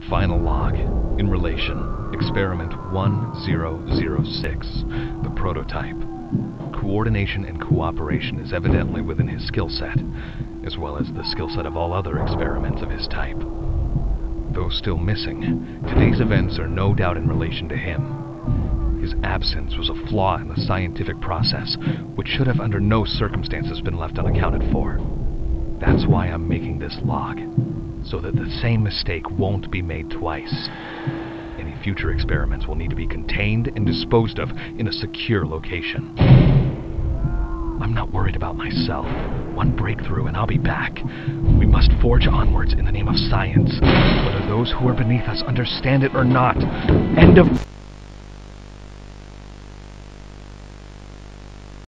Final log. In relation. Experiment 1006. The prototype. Coordination and cooperation is evidently within his skill set, as well as the skill set of all other experiments of his type. Though still missing, today's events are no doubt in relation to him. His absence was a flaw in the scientific process, which should have under no circumstances been left unaccounted for. That's why I'm making this log, so that the same mistake won't be made twice. Any future experiments will need to be contained and disposed of in a secure location. I'm not worried about myself. One breakthrough and I'll be back. We must forge onwards in the name of science, whether those who are beneath us understand it or not. End of...